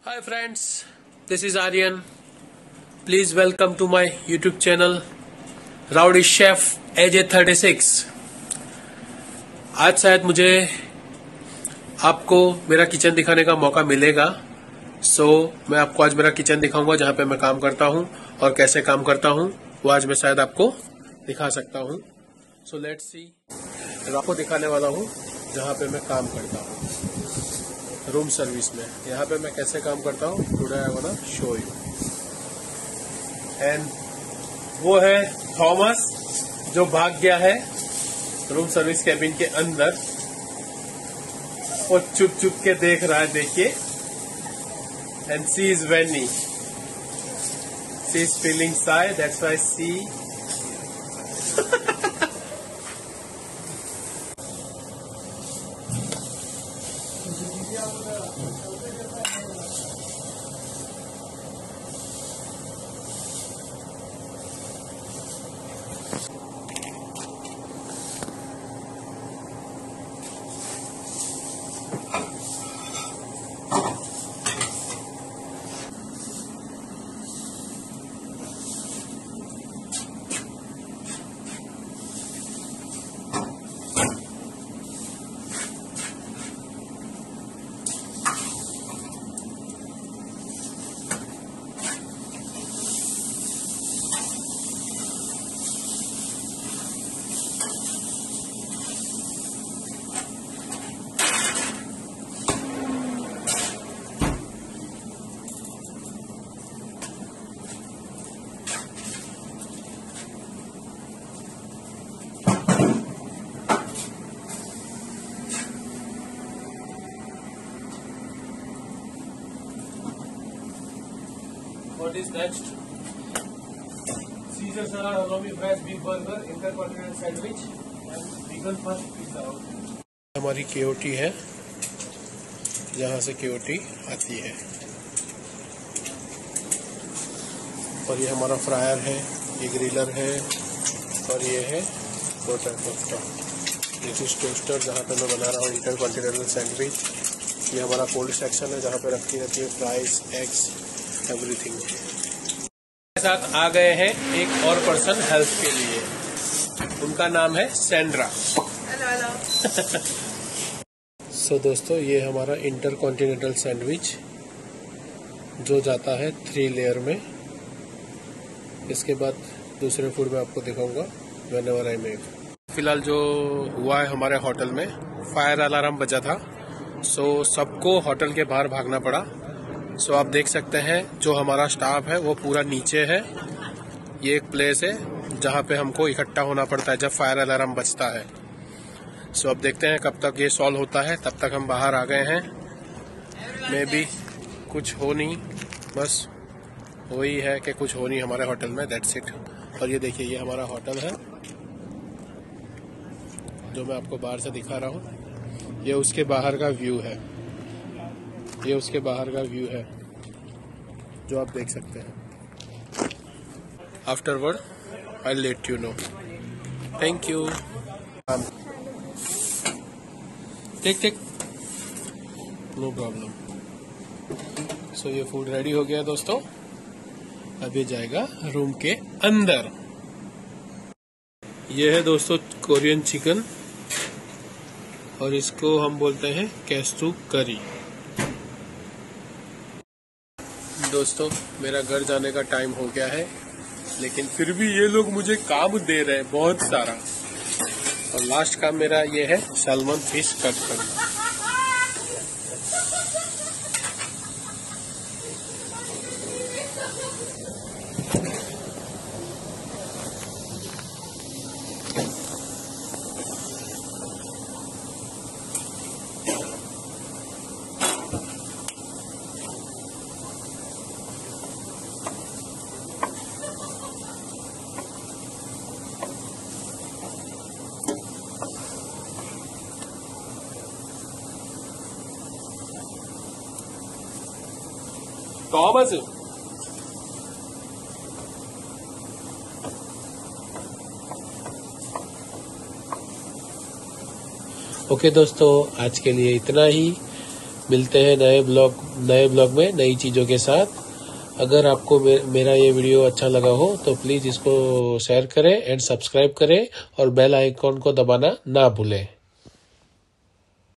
Hi friends, this is Aryan. Please welcome to my YouTube channel Rowdy Chef AJ36. आज शायद मुझे आपको मेरा किचन दिखाने का मौका मिलेगा। मैं आपको आज मेरा किचन दिखाऊंगा जहाँ पे मैं काम करता हूँ और कैसे काम करता हूँ वो आज मैं शायद आपको दिखा सकता हूँ। Let's see. आपको दिखाने वाला हूँ जहाँ पे मैं काम करता हूँ, रूम सर्विस में। यहाँ पे मैं कैसे काम करता हूँ today I wanna show you. And वो है थॉमस जो भाग गया है रूम सर्विस कैबिन के अंदर। वो चुप चुप के देख रहा है, देखिए। And she is weeny, she is feeling shy, that's why she What is next? Caesar salad, halloumi fries, beef burger, intercontinental sandwich and vegan first pizza. हमारी KOT है, यहाँ से KOT आती है। और ये हमारा फ्रायर है, ये ग्रिलर है और ये है टोस्टर। दिस इज टोस्टर जहाँ पे मैं बना रहा हूँ इंटरकॉन्टिनेंटल सैंडविच। ये हमारा कोल्ड सेक्शन है जहाँ पे रखी रहती है फ्राइज, एग्स, एवरीथिंग। मेरे साथ आ गए हैं एक और पर्सन हेल्प के लिए, उनका नाम है सैंड्रा। हेलो। दोस्तों, ये हमारा इंटरकॉन्टिनेंटल सैंडविच जो जाता है 3 लेयर में। इसके बाद दूसरे फूड में आपको दिखाऊंगा व्हेनेवर आई मेक। फिलहाल जो हुआ है हमारे होटल में, फायर अलार्म बजा था। सबको होटल के बाहर भागना पड़ा। आप देख सकते हैं जो हमारा स्टाफ है वो पूरा नीचे है। ये एक प्लेस है जहाँ पे हमको इकट्ठा होना पड़ता है जब फायर अलार्म बजता है। अब देखते हैं कब तक ये सॉल्व होता है। तब तक हम बाहर आ गए हैं। मे बी कुछ हो नहीं, बस वही है कि कुछ हो नहीं हमारे होटल में, दैट्स इट। और ये देखिए, ये हमारा होटल है जो मैं आपको बाहर से दिखा रहा हूँ। ये उसके बाहर का व्यू है, ये उसके बाहर का व्यू है जो आप देख सकते हैं। Afterward I let you know. Thank you. ठीक, नो प्रॉब्लम। ये फूड रेडी हो गया दोस्तों। अभी जाएगा रूम के अंदर। ये है दोस्तों कोरियन चिकन और इसको हम बोलते हैं कैस्टू करी। दोस्तों, मेरा घर जाने का टाइम हो गया है, लेकिन फिर भी ये लोग मुझे काम दे रहे हैं बहुत सारा। और लास्ट काम मेरा ये है सैल्मन फिश कट करना। थॉमस, ओके दोस्तों, आज के लिए इतना ही। मिलते हैं नए ब्लॉग में नई चीज़ों के साथ। अगर आपको मेरा ये वीडियो अच्छा लगा हो तो प्लीज़ इसको शेयर करें एंड सब्सक्राइब करें और बेल आइकॉन को दबाना ना भूलें।